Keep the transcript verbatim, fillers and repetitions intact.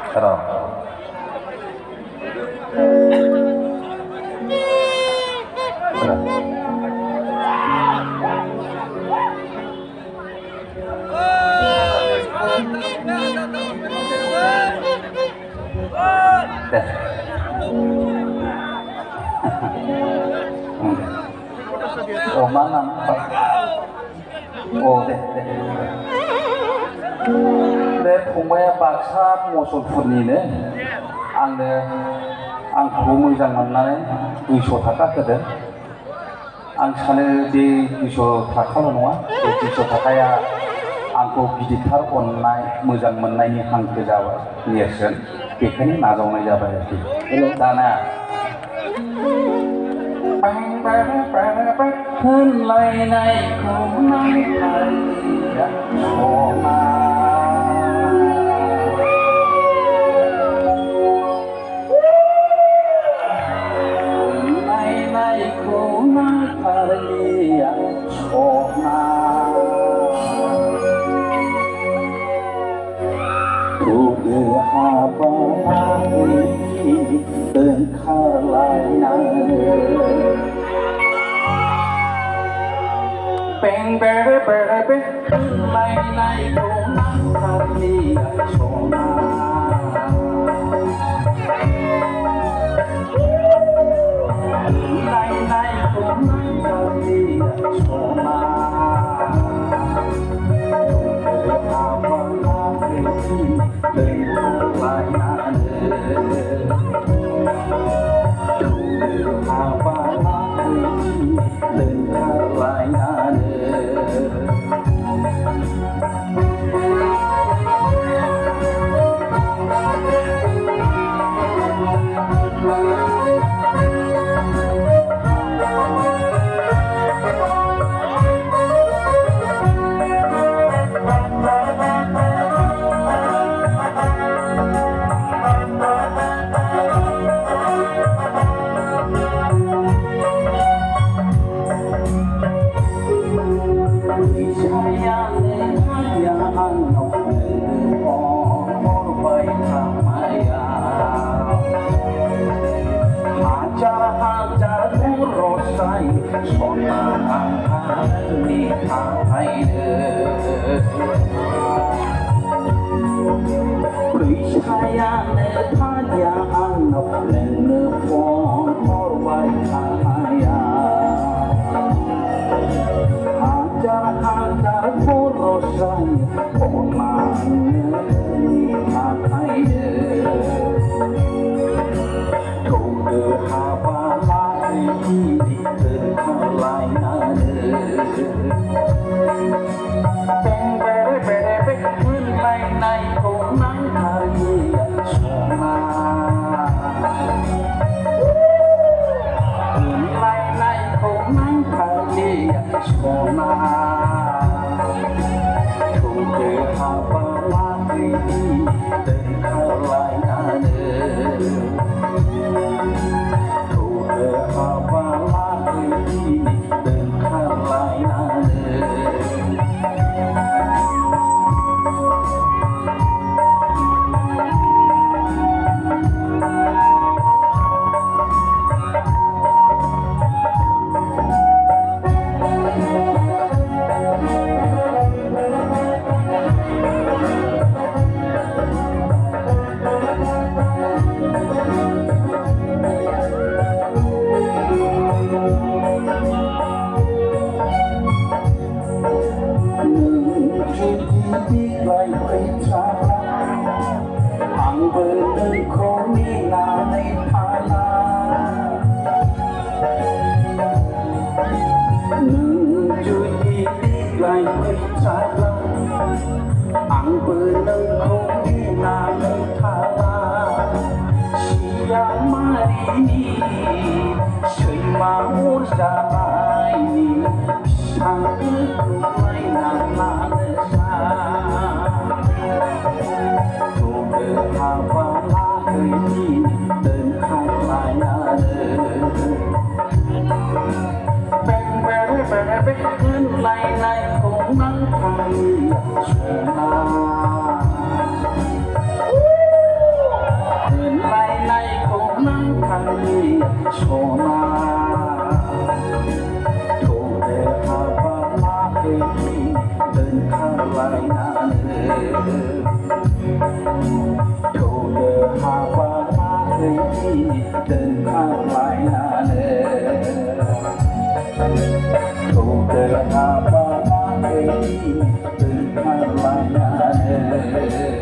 Terus. Oh mana? Oh deh deh. Deh फंबाया बाक्सा मसलपुरनिनो आंनो आंखौ मोजां मोननानै दुइस' थाखा होदों आं सानो बे दुइस' थाखाल' नङा बे दुइस' थाखाया आंखौ गिदिरथार अननाय मोजां मोननायनि हांखो जाबाय नेरसोन बेखायनो नाजावनाय जाबाय आरोखि दाना Hwnlainaikhwu Nangtharliya Sabha Hwnlainaikhwu Nangtharliya Sabha Bodo Beng Bere Bere Bere Hwnlainaikhwu Nangtharliya Sabha Hwnlainaikhwu Nangtharliya Sabha Hwnlainaikhwu Nangtharliya Sabha Bodo haba mahai Nangtharliya Bodo haba mahai Nangtharliya